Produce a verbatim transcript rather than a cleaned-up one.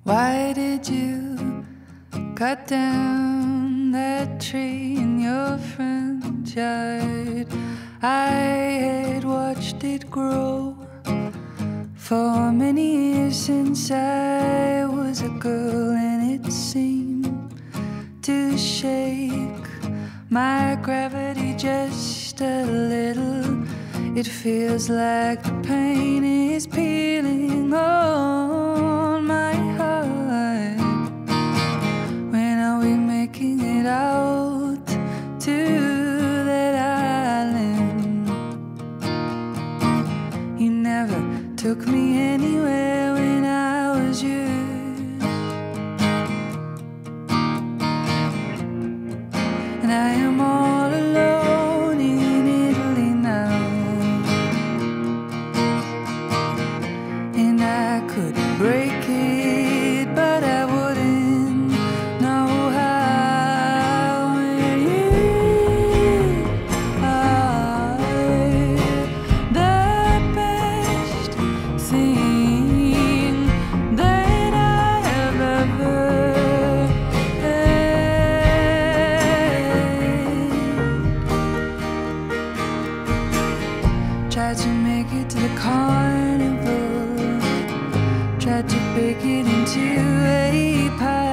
Why did you cut down that tree in your front yard? I had watched it grow for many years since I was a girl, and it seemed to shake my gravity just a little. It feels like the pain is peeling on my heart. When are we making it out to that island? You never took me anywhere when I was yours, and I am all alone in Italy now, and I could break it, but I wouldn't know how. When you are the best thing that I have ever had. Tried to make it to the carnival, tried to bake it into a pie.